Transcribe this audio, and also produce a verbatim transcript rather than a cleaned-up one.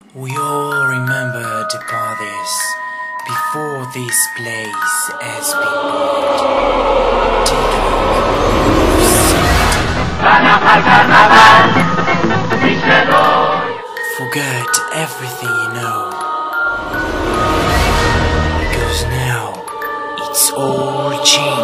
We all remember the paths before this place has been built. Take a look. Forget everything you know, because now it's all changed.